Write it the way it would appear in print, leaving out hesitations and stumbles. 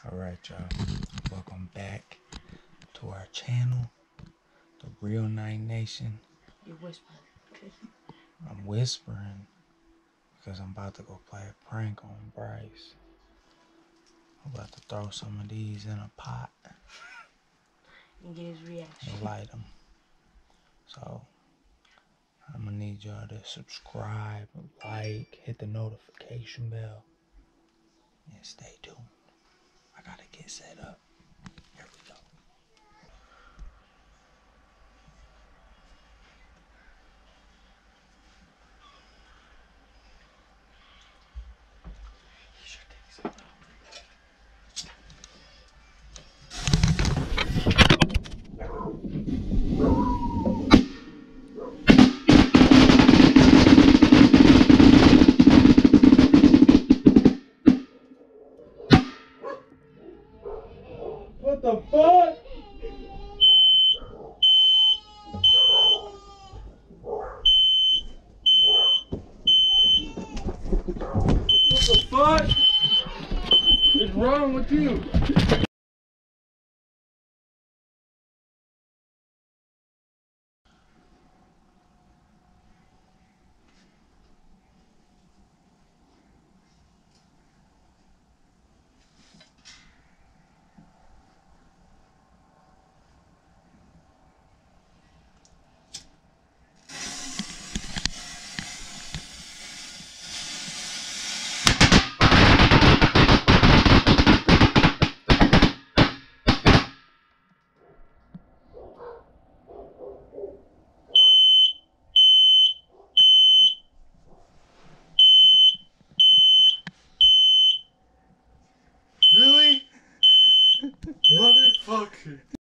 Alright, y'all. Welcome back to our channel, The Real Night Nation. You're whispering. I'm whispering because I'm about to go play a prank on Bryce. I'm about to throw some of these in a pot And get his reaction. and light them. So, I'm going to need y'all to subscribe, like, hit the notification bell, and stay tuned. I got to get set up. Here we go. What the fuck? What the fuck is wrong with you? Really? Motherfucker.